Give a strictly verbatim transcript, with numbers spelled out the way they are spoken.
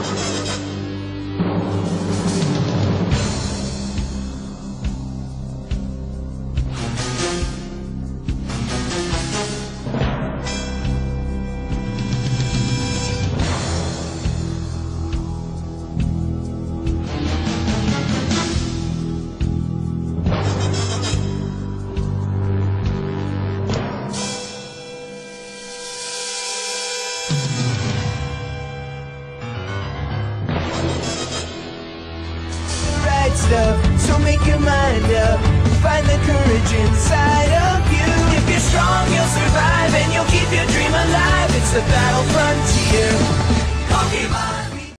Stuff, so make your mind up. Find the courage inside of you. If you're strong, you'll survive and you'll keep your dream alive. It's the battle frontier. Pokemon.